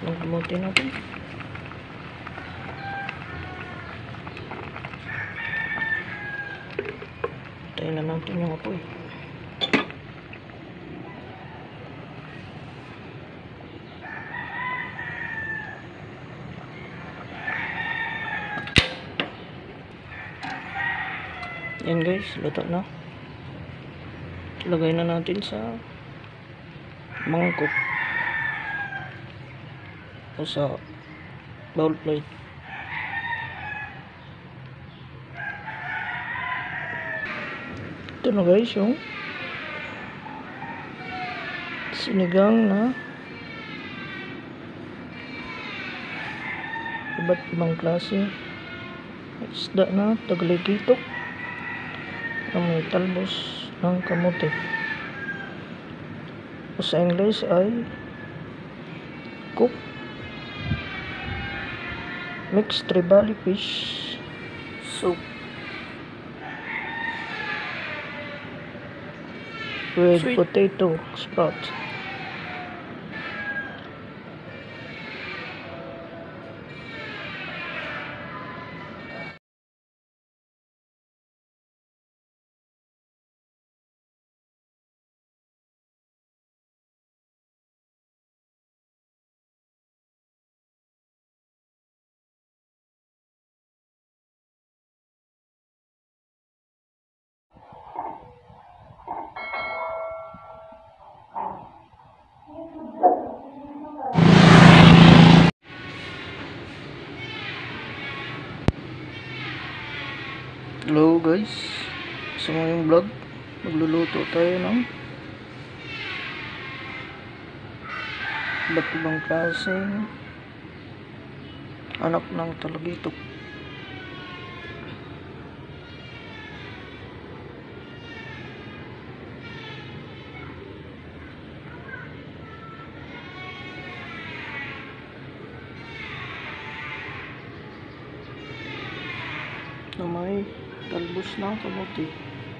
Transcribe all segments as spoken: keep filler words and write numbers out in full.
ng kamote natin. Tayo na natin yung apoy. Yan guys, luto na. Lagay na natin sa mangkok o sa bowl plate. Ito na guys yung sinigang na iba't ibang klase isda na tagaligitok na may talbos ng kamote. O sa English ay cook mixed Trevally fish soup with Sweet. potato sprout. Hello guys, sa ngayong vlog magluluto tayo ng iba't ibang klaseng anak ng talagitok. Na may talbos ng kamote.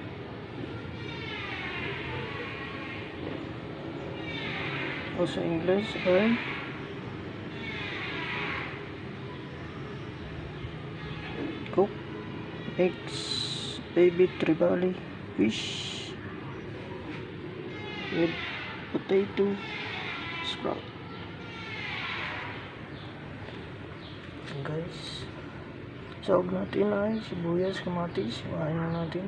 O sa English ay cook eggs baby Trevally fish with potato sprout. Guys, sahog natin ay sibuyas, kamatis. Iwain na natin.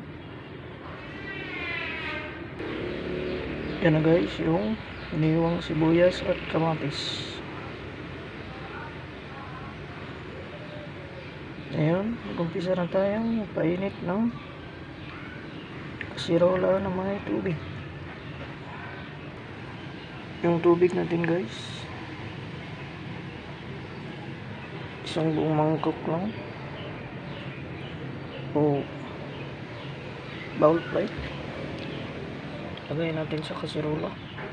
Yan na guys, yung iniwang sibuyas at kamatis. Ngayon, mag-umpisa na tayong painit ng kasirola na may tubig. Yung tubig natin guys, isang buong mangkok lang o bowl plate. Lagay natin sa kasirola,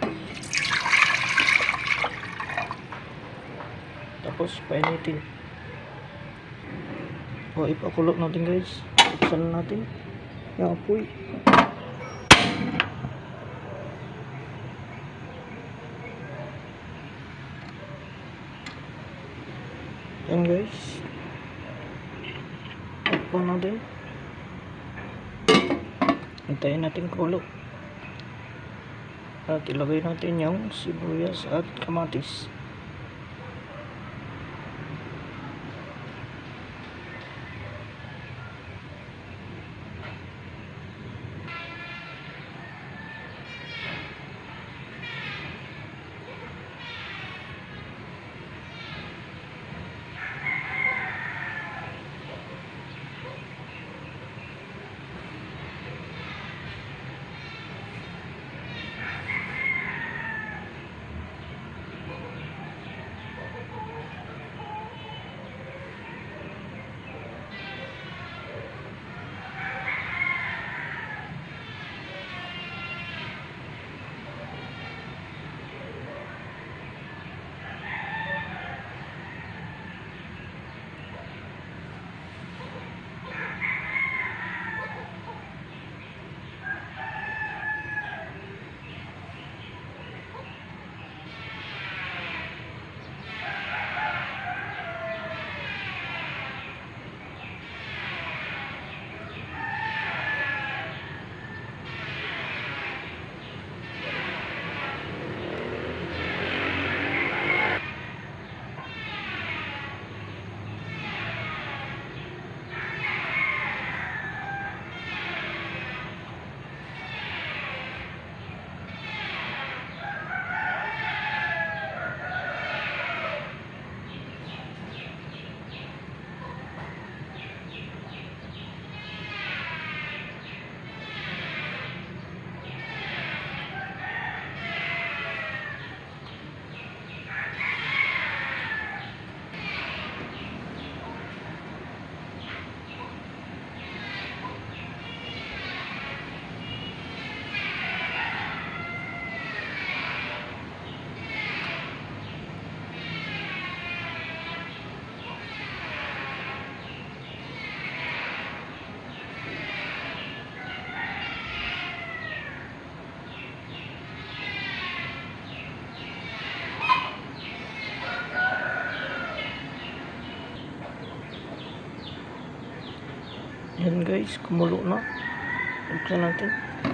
tapos painitin o ipakulo natin guys. Buksan natin yung apoy. Yan guys, takpan natin. Hintayin natin kulo at ilagay natin yung sibuyas at kamatis. Yan guys, kumulo na. Buksan natin.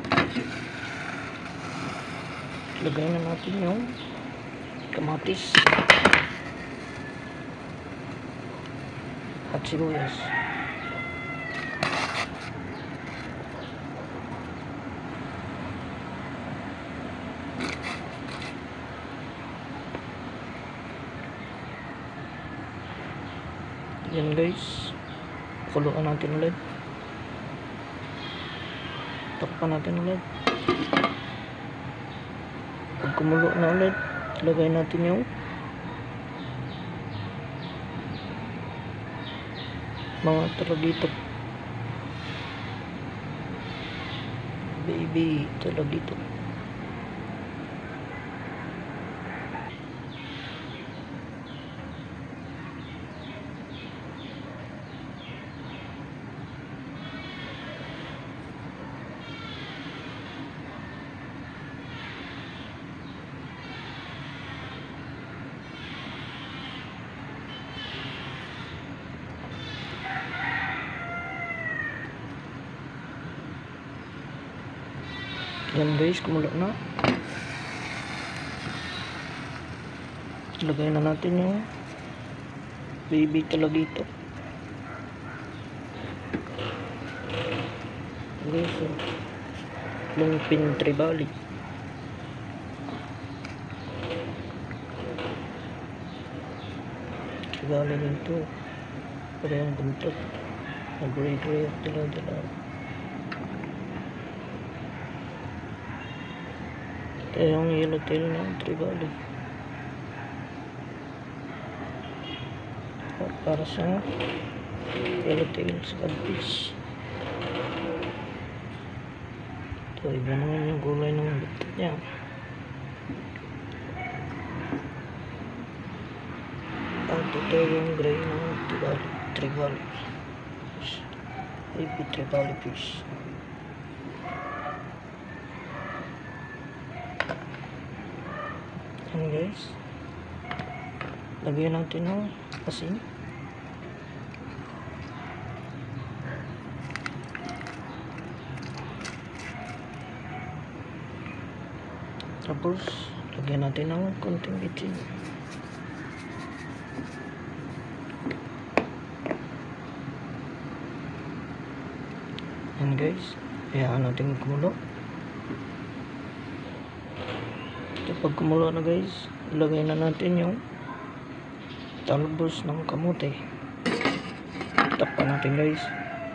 Lagay na natin yung kamatis at sibuyas. Yan guys, kuluan natin ulit. Takpan natin ulit. Pag kumulo na ulit, lagay natin yung mga talagito. Baby talagito. Yan guys, kumulo na. Lagay na natin yung baby talagito. Guys, so, lumpin Trevally. Trevally nito. Pero yung buntot. Nag-gray-gray at dala-dala. Kaya yung yellow tail ng Trevally. Para sa yellow tail sa catfish. Ito, iba naman yung gulay ng butot niya. At ito yung gray ng Trevally. Trevally. Baby Trevally fish. Yan guys, lagyan natin ng asin. Tapos lagyan natin ng konting bitsin. Yan guys, hayaan natin kumulo. Pag kumulo na guys, ilagay na natin yung talbos ng kamote. Takpan natin guys.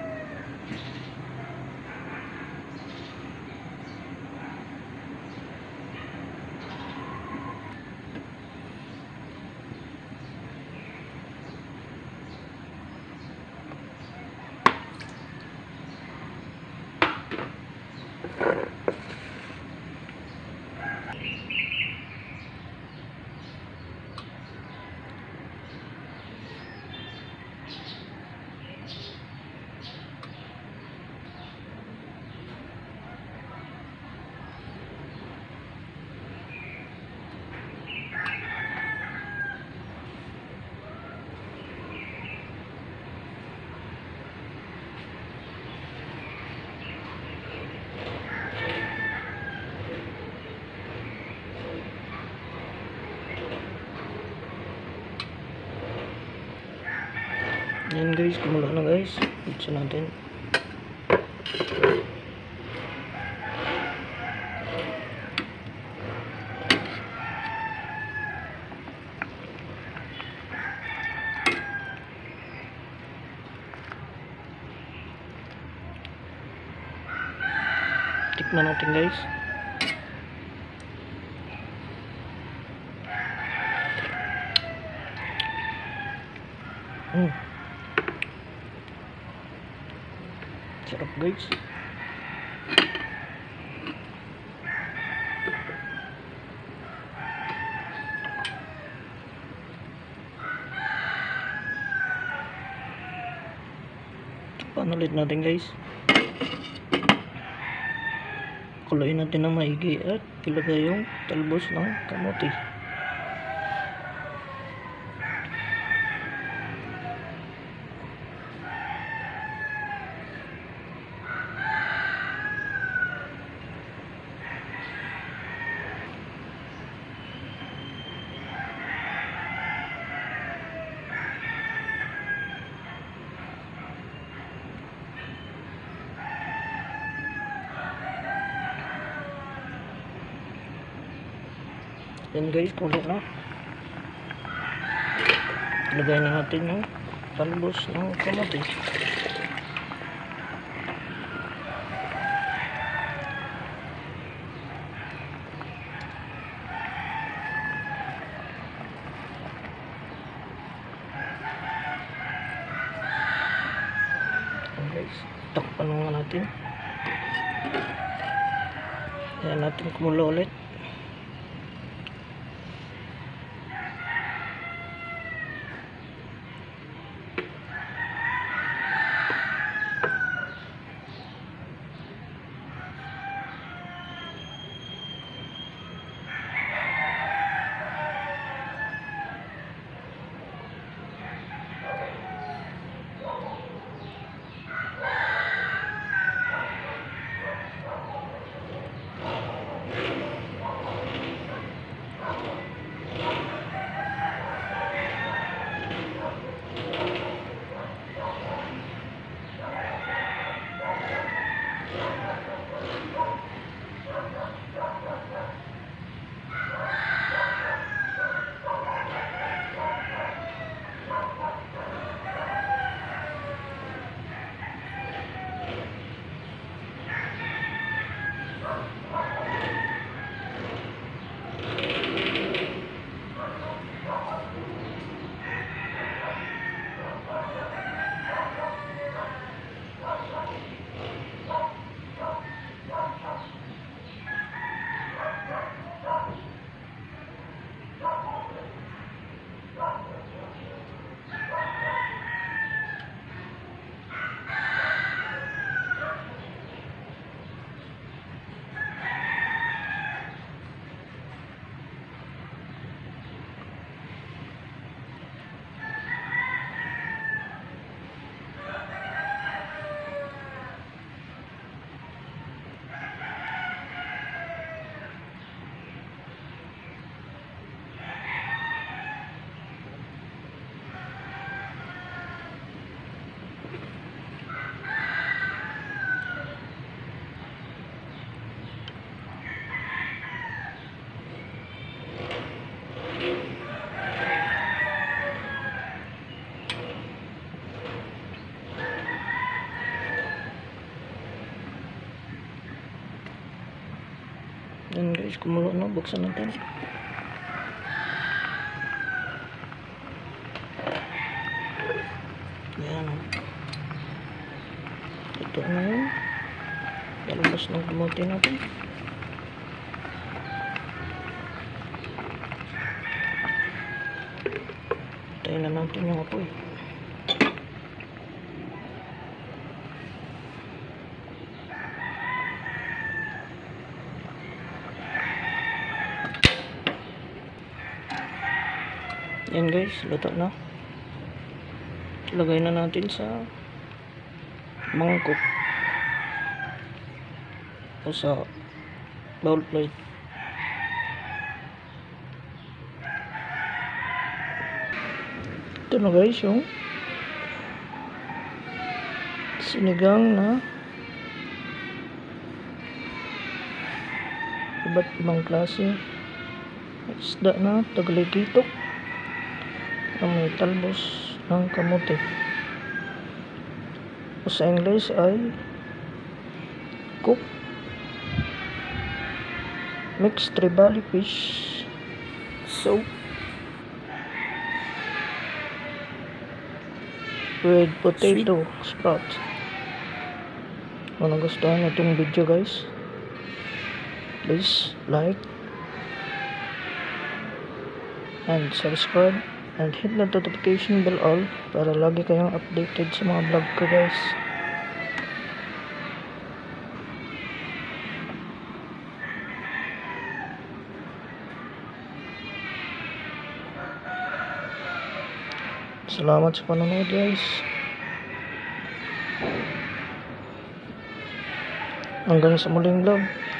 Yan guys, kumulo na guys. Buksan natin. Tikman natin guys. Hmm. Sarap guys. Panulit natin guys. Kuluin natin ng maigi at ilagay yung talbos ng kamote. Yan guys, kulo na. Lagay na natin yung talbos ng kamatis. Yan guys, takpan nga natin. Ayan natin kumulo ulit. Yan guys, kumulo na, buksan natin. Yan. Ito na yun. Lalabas ng kamote natin. Tayo na natin yung apoy. Yan guys, luto na. Lagay na natin sa mangkok o sa bowl plate. Ito na guys yung sinigang na iba't ibang klase isda na tagaligitok ang may talbos ng kamote. O sa English ay cook mixed trevally fish soup with potato sprout. Kung nagustuhan itong video guys, please like and subscribe and hit the notification bell all para lagi kayong updated sa mga vlog ko guys. Salamat sa panonood guys. Hanggang sa muling vlog.